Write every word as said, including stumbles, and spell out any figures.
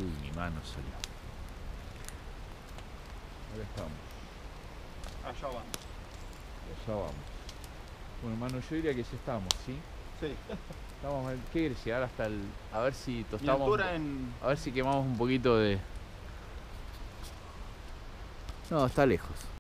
Uy, mi mano salió. Ahora estamos. Allá vamos. Allá vamos. Bueno, mano, yo diría que ya estamos, ¿sí? Sí. Estamos, ¿qué quieres llegar hasta el...? A ver si Mi tostamos... altura en... A ver si quemamos un poquito de... No, está lejos.